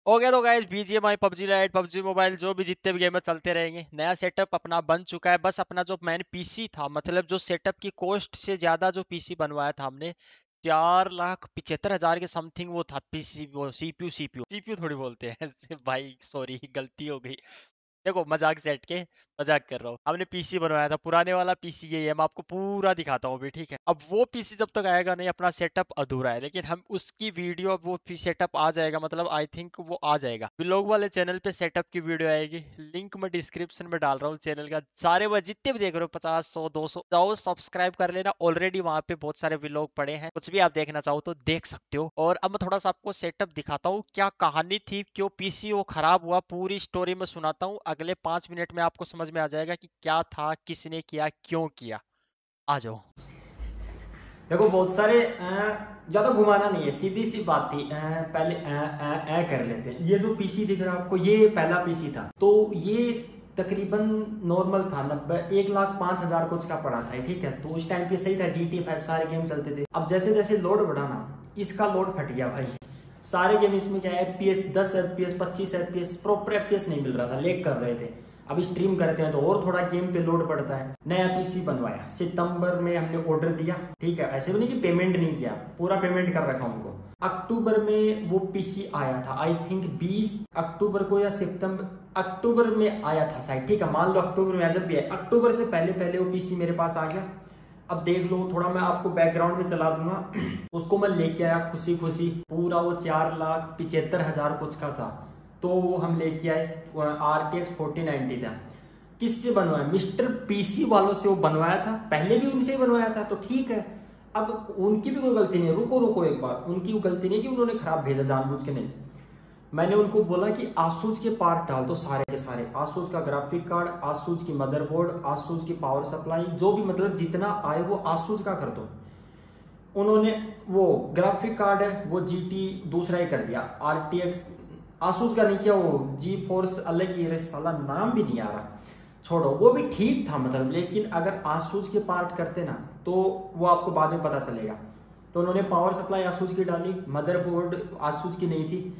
हो गया तो guys BGMI PUBG lite PUBG mobile जो भी जितने भी गेम है चलते रहेंगे। नया सेटअप अपना बन चुका है। बस अपना जो मैन पीसी था, मतलब जो सेटअप की कॉस्ट से ज्यादा जो पीसी बनवाया था हमने, 4,75,000 के समथिंग वो था पीसी। वो सीपीयू थोड़ी बोलते हैं भाई सॉरी गलती हो गई। देखो मजाक सेट के मजाक कर रहा हूँ। हमने पीसी बनवाया था, पुराने वाला पीसी यही है। मैं आपको पूरा दिखाता हूँ अभी, ठीक है। अब वो पीसी जब तक आएगा नहीं, अपना सेटअप अधूरा है। लेकिन हम उसकी वीडियो, अब वो सेटअप आ जाएगा, मतलब आई थिंक वो आ जाएगा। व्लॉग वाले चैनल पे सेटअप की वीडियो आएगी। लिंक मैं डिस्क्रिप्शन में डाल रहा हूँ चैनल का। सारे वो जितने भी देख रहे हो 50 100 200 जाओ सब्सक्राइब कर लेना। ऑलरेडी वहां पे बहुत सारे व्लॉग पड़े हैं, कुछ भी आप देखना चाहो तो देख सकते हो। और अब मैं थोड़ा सा आपको सेटअप दिखाता हूँ, क्या कहानी थी, क्यों पीसी वो खराब हुआ, पूरी स्टोरी में सुनाता हूँ। अगले 5 मिनट में आपको समझ में आ जाएगा कि क्या था, किसने किया, क्यों किया। आ जाओ। देखो बहुत सारे ज्यादा घुमाना नहीं है, सीधी सी बात थी। पहले कर लेते हैं। ये जो पीसी दिख रहा है आपको, ये पहला पीसी था। तो ये तकरीबन नॉर्मल था, 1,05,000 कुछ का पड़ा था, ठीक है। तो उस टाइम पे सही था, GTA 5 सारे गेम चलते थे। अब जैसे जैसे लोड बढ़ा ना, इसका लोड फट गया भाई। सारे गेम इसमें क्या है, FPS 10 FPS 25 FPS, proper FPS नहीं मिल रहा था, लेग कर रहे थे। अब स्ट्रीम करते हैं तो और थोड़ा गेम पे लोड पड़ता है। नया पीसी बनवाया, सितंबर में हमने ऑर्डर दिया, ठीक है। ऐसे भी नहीं कि पेमेंट नहीं किया, पूरा पेमेंट कर रखा उनको। अक्टूबर में वो पीसी आया था, आई थिंक 20 अक्टूबर को या सितंबर अक्टूबर में आया था शायद, ठीक है। मान लो अक्टूबर में, जब भी है अक्टूबर से पहले पहले वो पीसी मेरे पास आ गया। अब देख लो, थोड़ा मैं आपको बैकग्राउंड में चला दूंगा। उसको मैं लेके आया खुशी खुशी, पूरा वो 4,75,000 कुछ का था। तो वो हम लेके आए, RTX 4090 था। किससे बनवाया? मिस्टर पीसी वालों से वो बनवाया था, पहले भी उनसे ही बनवाया था, तो ठीक है। अब उनकी भी कोई गलती नहीं है, रुको रुको एक बार। उनकी वो गलती नहीं कि उन्होंने खराब भेजा जानबूझ के, नहीं। मैंने उनको बोला कि आसूस के पार्ट डाल दो सारे के सारे, आसूस का ग्राफिक कार्ड, आसूस की मदरबोर्ड, आसूस की पावर सप्लाई, जो भी मतलब जितना आए वो आसूस का कर दो। उन्होंने वो ग्राफिक कार्ड है वो GT दूसरा ही कर दिया, RTX आसूस का नहीं किया, वो जी फोर्स अलग ही, साला नाम भी नहीं आ रहा, छोड़ो। वो भी ठीक था मतलब, लेकिन अगर आसूस के पार्ट करते ना तो वो आपको बाद में पता चलेगा। तो उन्होंने पावर सप्लाई आसूस की डाली, मदरबोर्ड आसूस की नहीं थी,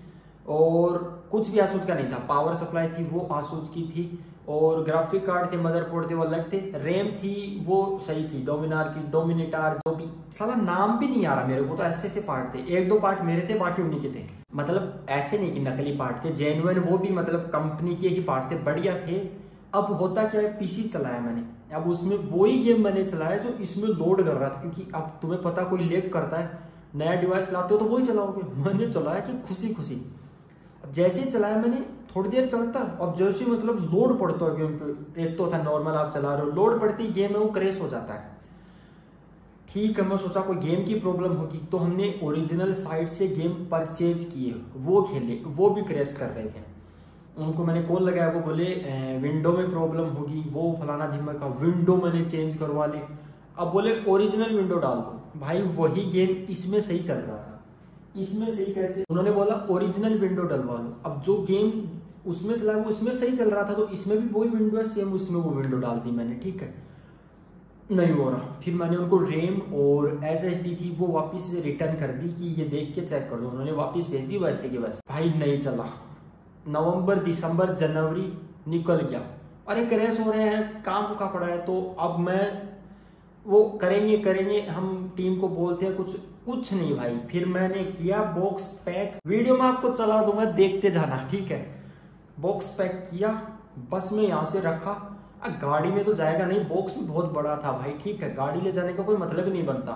और कुछ भी आसूस का नहीं था। पावर सप्लाई थी वो आसूस की थी, और ग्राफिक कार्ड थे, मदरबोर्ड थे वो अलग थे, रैम थी वो सही थी, डोमिनार की, डोमिनेटार, जो भी साला नाम भी नहीं आ रहा मेरे को। तो ऐसे ऐसे पार्ट थे, एक दो पार्ट मेरे थे, बाकी उन्हीं के थे। मतलब ऐसे नहीं कि नकली पार्ट थे, जेन्युइन, वो भी मतलब कंपनी के ही पार्ट थे, बढ़िया थे। अब होता क्या है, पीसी चलाया मैंने, अब उसमें वही गेम मैंने चलाया जो इसमें लोड कर रहा था, क्योंकि अब तुम्हें पता कोई लेग करता है, नया डिवाइस लाते हो तो वही चलाओगे। मैंने चलाया कि खुशी खुशी। अब जैसे ही चलाया मैंने, थोड़ी देर चलता, और जैसे मतलब लोड पड़ता है गेम पे, एक तो था नॉर्मल आप चला रहे हो, लोड पड़ती गेम है वो क्रेश हो जाता है। ठीक है, मैं सोचा कोई गेम की प्रॉब्लम होगी, तो हमने ओरिजिनल साइट से गेम परचेज किए, वो खेले, वो भी क्रैश कर रहे थे। उनको मैंने कॉल लगाया, वो बोले विंडो में प्रॉब्लम होगी, वो फलाना धीमा का, विंडो मैंने चेंज करवा ले। अब बोले ओरिजिनल विंडो डाल दो। भाई वही गेम इसमें सही चल रहा था, इसमें सही कैसे? उन्होंने बोला ओरिजिनल विंडो डलवा लो। अब जो गेम उसमें चला वो इसमें सही चल रहा था, तो इसमें भी वही विंडो है सेम, उसमें वो विंडो डाल दी मैंने, ठीक है। नहीं हो रहा, फिर मैंने उनको रैम और SSD थी वो वापस से रिटर्न कर दी कि ये देख के चेक कर दो। उन्होंने वापस भेज दी वैसे के वैसे। भाई नहीं चला, नवंबर दिसंबर जनवरी निकल गया, अरे क्रैश हो रहे हैं, काम का पड़ा है। तो अब मैं वो करेंगे करेंगे, हम टीम को बोलते हैं, कुछ कुछ नहीं भाई। फिर मैंने किया बॉक्स पैक, वीडियो में आपको चला दूंगा, देखते जाना, ठीक है। बॉक्स पैक किया, बस में यहाँ से रखा। गाड़ी में तो जाएगा नहीं, बॉक्स भी बहुत बड़ा था भाई, ठीक है, गाड़ी ले जाने का कोई मतलब ही नहीं बनता।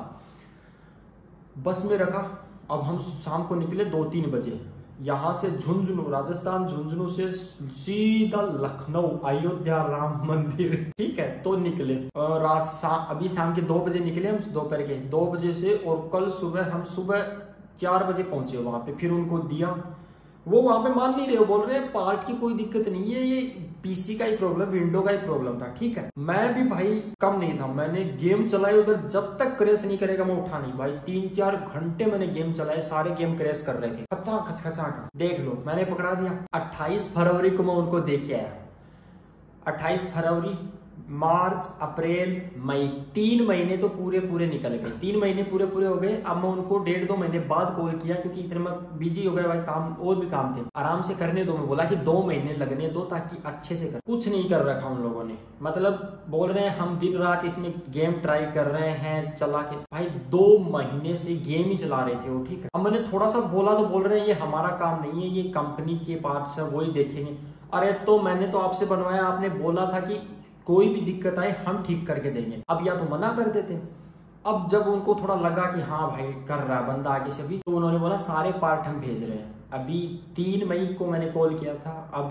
बस में रखा। अब हम शाम को निकले 2-3 बजे, यहाँ से झुंझुनू, राजस्थान झुंझुनू से सीधा लखनऊ अयोध्या राम मंदिर, ठीक है। तो निकले अभी शाम के 2 बजे निकले हम, दोपहर के 2 बजे से, और कल सुबह हम सुबह 4 बजे पहुंचे वहां पे। फिर उनको दिया, वो वहां पे मान नहीं रहे, वो बोल रहे हैं पार्ट की कोई दिक्कत नहीं है, ये पीसी का ही प्रॉब्लम, विंडो का ही प्रॉब्लम था, ठीक है। मैं भी भाई कम नहीं था, मैंने गेम चलाई उधर, जब तक क्रैश नहीं करेगा मैं उठा नहीं भाई। 3-4 घंटे मैंने गेम चलाए, सारे गेम क्रैश कर रहे थे, खचा खच खचा खच। देख लो मैंने पकड़ा दिया। 28 फरवरी को मैं उनको दे के आया, 28 फरवरी मार्च, अप्रैल, मई, 3 महीने तो पूरे पूरे निकल गए। 3 महीने पूरे पूरे हो गए। अब मैं उनको 1.5-2 महीने बाद कॉल किया क्योंकि इतने में बिजी हो गए भाई, काम और भी काम थे, आराम से करने दो। मैं बोला कि 2 महीने लगने दो ताकि अच्छे से कर। कुछ नहीं कर रखा उन लोगों ने, मतलब बोल रहे हैं हम दिन रात इसमें गेम ट्राई कर रहे हैं चला के। भाई 2 महीने से गेम ही चला रहे थे वो, ठीक है। अब मैंने थोड़ा सा बोला तो बोल रहे हैं ये हमारा काम नहीं है, ये कंपनी के पार्ट्स है, वही देखेंगे। अरे तो मैंने तो आपसे बनवाया, आपने बोला था कि कोई भी दिक्कत आए हम ठीक करके देंगे। अब या तो मना कर देते। अब जब उनको थोड़ा लगा कि हाँ भाई कर रहा है बंदा आगे से भी, तो उन्होंने बोला सारे पार्ट हम भेज रहे हैं। अभी 3 मई को मैंने कॉल किया था, अब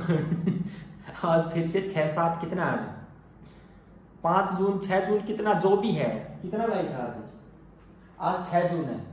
आज फिर से 6-7, कितना आज 5 जून 6 जून कितना जो भी है, कितना लाइट है आज 6 जून है,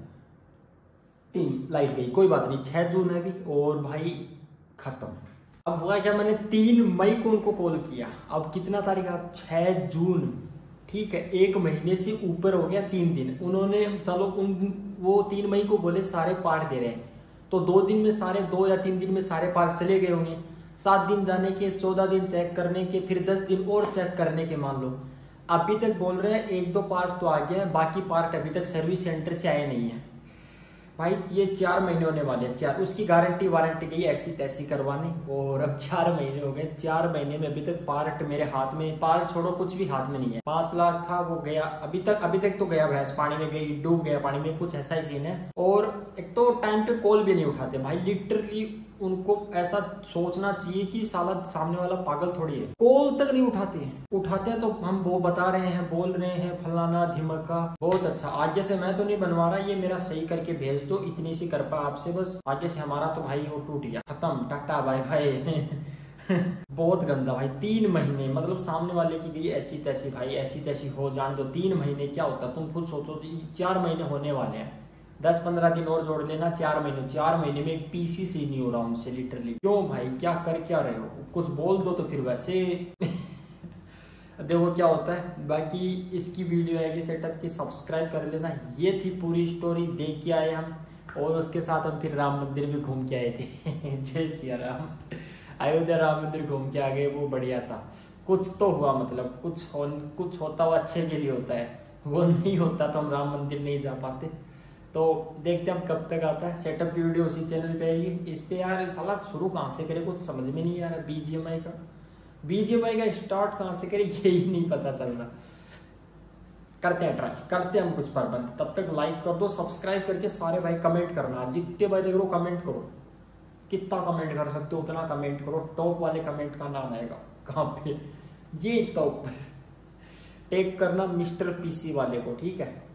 3 लाइट गई, कोई बात नहीं, 6 जून है अभी और भाई खत्म। अब हुआ क्या, मैंने 3 मई को उनको कॉल किया, अब कितना तारीख है 6 जून, ठीक है, 1 महीने से ऊपर हो गया 3 दिन। उन्होंने चलो वो 3 मई को बोले सारे पार्ट दे रहे हैं, तो 2 दिन में सारे, 2 या 3 दिन में सारे पार्ट चले गए होंगे। 7 दिन जाने के, 14 दिन चेक करने के, फिर 10 दिन और चेक करने के, मान लो अभी तक बोल रहे हैं 1-2 पार्ट तो आ गया, बाकी पार्ट अभी तक सर्विस सेंटर से आए नहीं है। भाई ये 4 महीने होने वाले हैं, 4, उसकी गारंटी वारंटी गई ऐसी तैसी करवाने, और अब 4 महीने हो गए। 4 महीने में अभी तक पार्ट मेरे हाथ में, पार्ट छोड़ो कुछ भी हाथ में नहीं है। 5 लाख था वो गया, अभी तक तो गया, भैंस पानी में गई, डूब गया पानी में, कुछ ऐसा ही सीन है। और एक तो टाइम पे कॉल भी नहीं उठाते भाई, लिटरली उनको ऐसा सोचना चाहिए कि साला सामने वाला पागल थोड़ी है, कॉल तक नहीं उठाते हैं तो हम वो बता रहे हैं, बोल रहे हैं फलाना धिमका, बहुत अच्छा, आगे से मैं तो नहीं बनवा रहा, ये मेरा सही करके भेज दो, इतनी सी कृपा आपसे बस, आगे से हमारा तो भाई वो टूट गया, खत्म, टाटा बाय बाय। बहुत गंदा भाई। 3 महीने मतलब सामने वाले की गई ऐसी तैसी, भाई ऐसी तैसी हो जाने दो। 3 महीने क्या होता, तुम खुद सोचो, 4 महीने होने वाले हैं, 10-15 दिन और जोड़ लेना, 4 महीने। 4 महीने में एक पीसी से नहीं हो रहा उनसे, लिटरली। क्यों भाई, क्या कर क्या रहे हो, कुछ बोल दो तो फिर वैसे देखो क्या होता है। बाकी इसकी वीडियो आएगी सेटअप की, सब्सक्राइब कर लेना। ये थी पूरी स्टोरी, देख के आए हम, और उसके साथ हम फिर राम मंदिर भी घूम के आए थे। जय श्री राम। अयोध्या राम मंदिर घूम के आ गए, वो बढ़िया था। कुछ तो हुआ, मतलब कुछ होता हुआ अच्छे के लिए होता है, वो नहीं होता तो हम राम मंदिर नहीं जा पाते। तो देखते हम कब तक आता है। सेटअप की वीडियो उसी चैनल पे आएगी। इस पे यार साला शुरू कहाँ से करे, कुछ समझ में नहीं आ रहा। बीजीएमआई का स्टार्ट कहाँ से करे, यही नहीं पता चल रहा। करते हैं ट्राई, करते हैं हम कुछ प्रबंध। तब तक लाइक कर दो, सब्सक्राइब करके सारे भाई कमेंट करना, जितने भाई देख लो कमेंट करो, कितना कमेंट कर सकते हो उतना कमेंट करो। टॉप वाले कमेंट का नाम आएगा कहाँ पे, ये टॉप टैग करना मिस्टर पीसी वाले को, ठीक है।